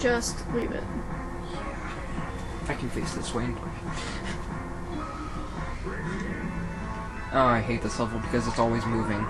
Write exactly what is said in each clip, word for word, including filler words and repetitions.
Just leave it. I can face this way and play. Oh, I hate this level because it's always moving.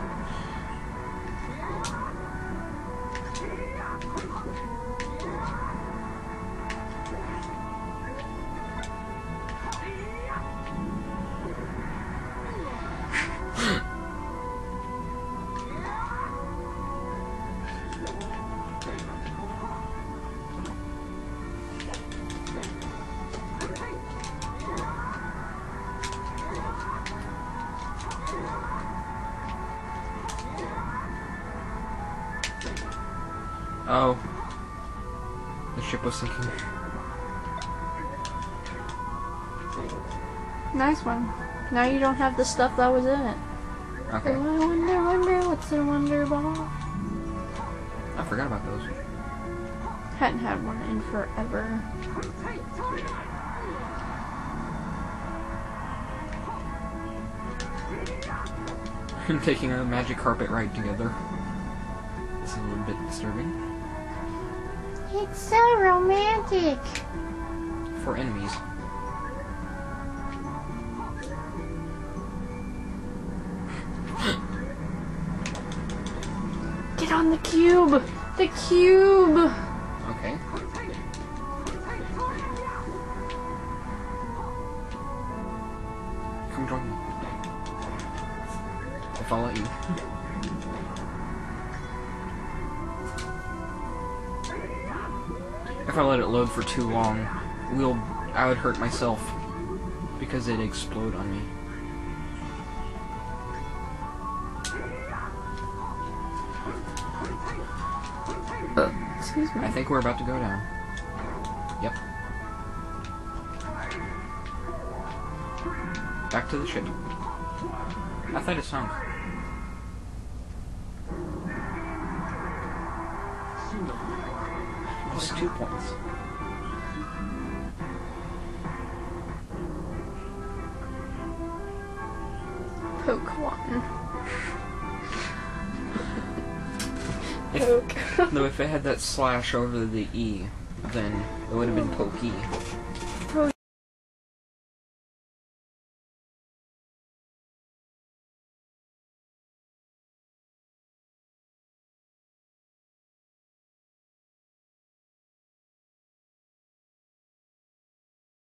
Oh. The ship was sinking. Nice one. Now you don't have the stuff that was in it. Okay. Oh, I wonder, wonder, what's the wonder ball? I forgot about those. Hadn't had one in forever. Taking a magic carpet ride together. It's a little bit disturbing. It's so romantic. For enemies. Get on the cube! The cube! Okay. Come join me. If I'll let you. If I let it load for too long, we'll I would hurt myself because it'd explode on me. Uh, excuse me. I think we're about to go down. Yep. Back to the ship. I thought it sunk. Just two points. Poke one. If, Poke. no, if it had that slash over the E, then it would have been pokey.